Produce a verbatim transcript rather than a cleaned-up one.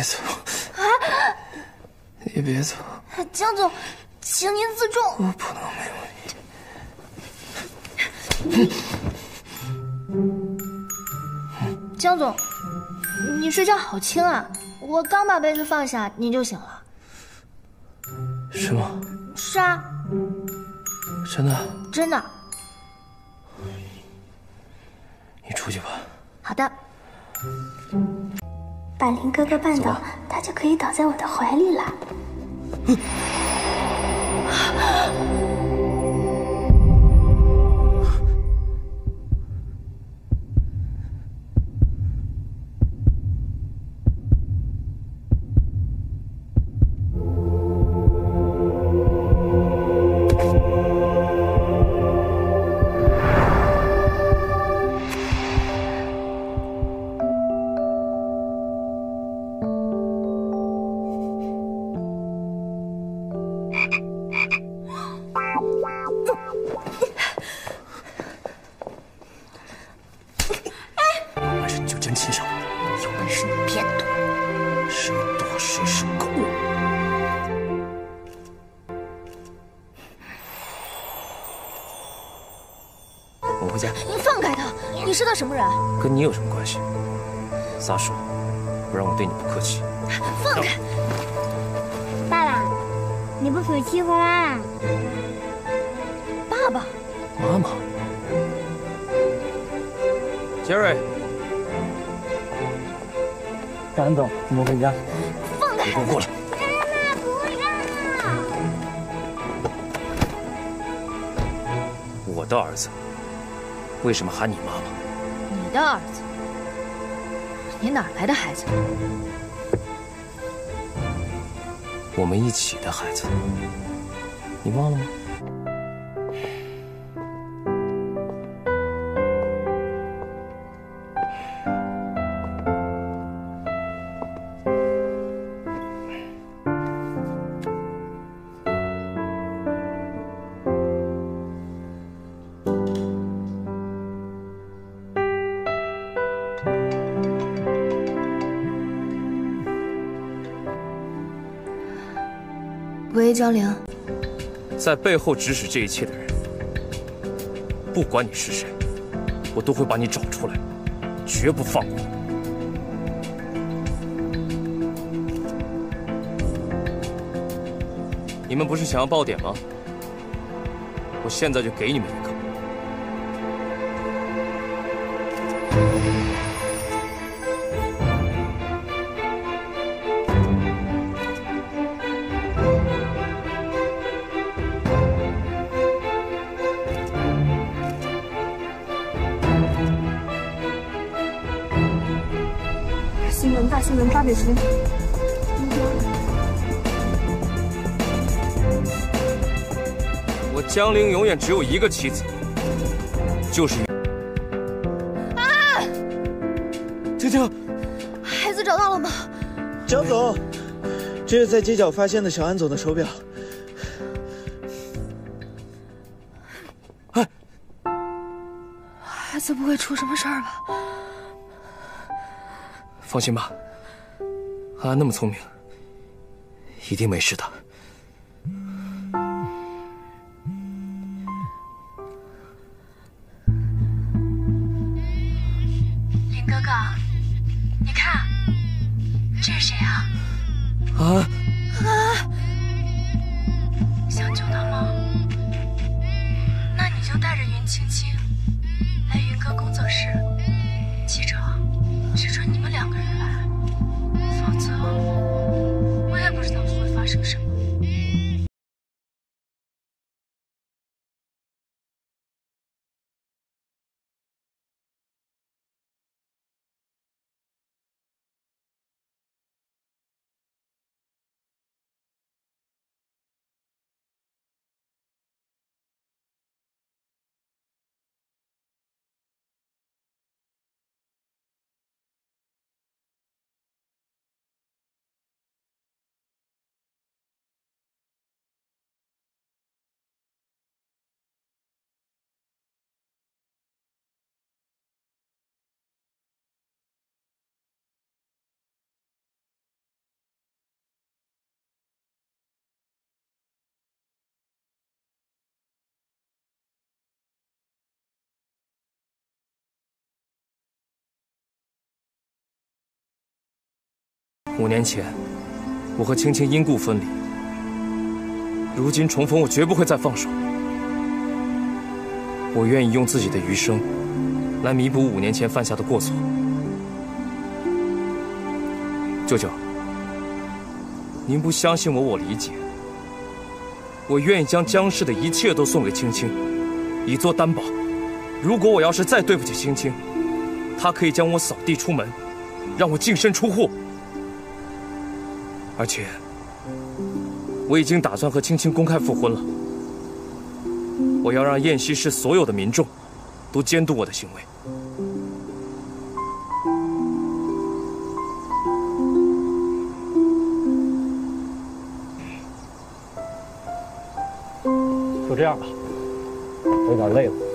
走！啊！你别走！ 江总，请您自重。 我不能没有你。江总，你睡觉好轻啊！我刚把杯子放下，你就醒了。 是吗？ 是啊。 真的？ 真的。 你出去吧。 好的。 把林哥哥绊倒，他就可以倒在我的怀里了。嗯什么人？ 跟你有什么关系？撒手，不然我对你不客气。 放开！ 爸爸，你不许欺负妈妈。 爸爸， 妈妈，杰瑞， 张安总，我们回家。 放开！ 你给我过来！ 妈妈不让。 我的儿子，为什么喊你妈妈？ 你的儿子？你哪来的孩子？ 我们一起的孩子，你忘了吗？ 喂，张玲， 在背后指使这一切的人，不管你是谁，我都会把你找出来，绝不放过你。你们不是想要爆点吗？我现在就给你们一个。 新闻大新闻八点钟。 我江陵永远只有一个妻子，就是。 啊！ 婷婷， 孩子找到了吗？ 江总，这是在街角发现的小安总的手表。 哎， 孩子不会出什么事儿吧？ 放心吧，安安那么聪明，一定没事的。 林哥哥，你看，这是谁啊？ 啊啊！ 想救他吗？那你就带着云青青来云哥工作室，记着，只准你们两个人来，否则我也不知道会发生什么。 五年前，我和青青因故分离，如今重逢，我绝不会再放手。我愿意用自己的余生，来弥补五年前犯下的过错。舅舅，您不相信我，我理解。我愿意将江氏的一切都送给青青，以作担保。如果我要是再对不起青青，她可以将我扫地出门，让我净身出户。而且，我已经打算和青青公开复婚了。我要让燕西市所有的民众都监督我的行为。 就这样吧，我有点累了。